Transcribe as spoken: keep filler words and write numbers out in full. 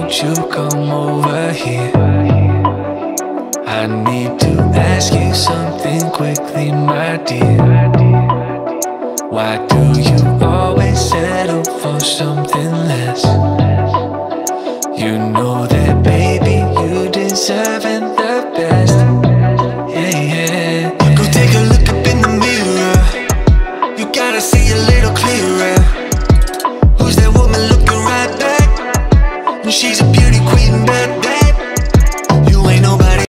won't you come over here? I need to ask you something quickly, my dear. Why do you always settle for something less? You know that, baby, you deserve